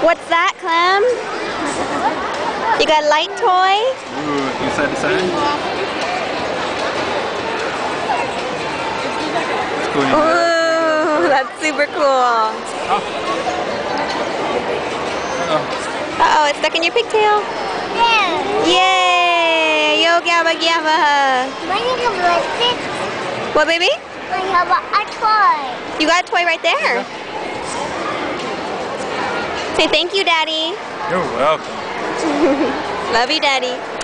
What's that, Clem? You got a light toy? Ooh, you side to side? Ooh, that's super cool. Oh. Uh-oh, it's stuck in your pigtail. Yeah. Yay! Yo, gabba gabba. What, baby? I have a toy. You got a toy right there. Say thank you, Daddy. You're welcome. Love you, Daddy.